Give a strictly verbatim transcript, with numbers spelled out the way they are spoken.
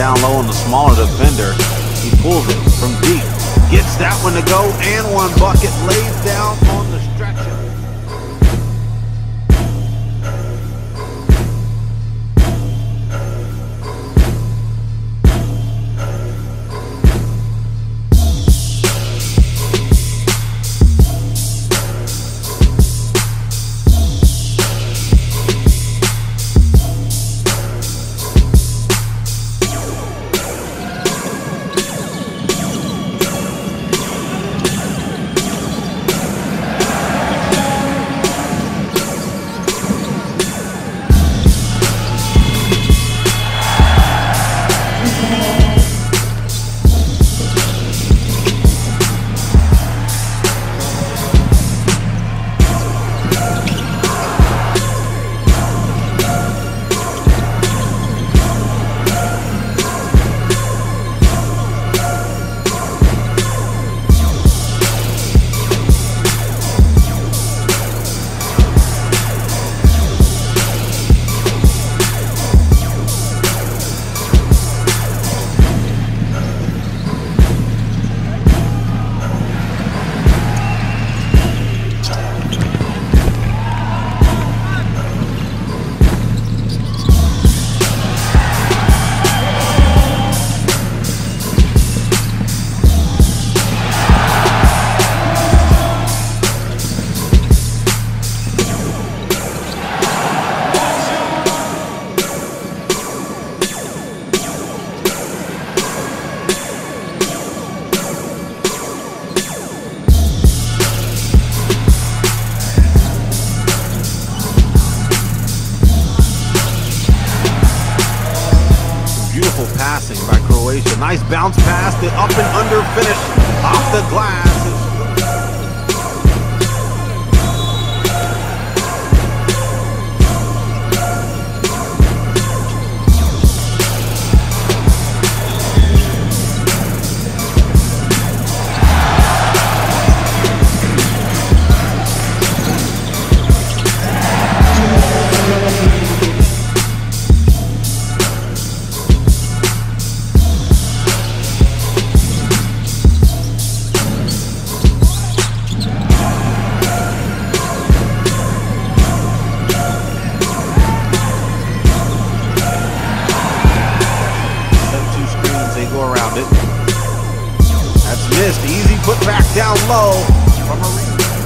down low on the smaller defender. He pulls it from deep. Gets that one to go, and one bucket lays down on the stretcher. Passing by Croatia. Nice bounce pass. The up and under finish off the glass. Around it. That's missed. Easy put back down low from a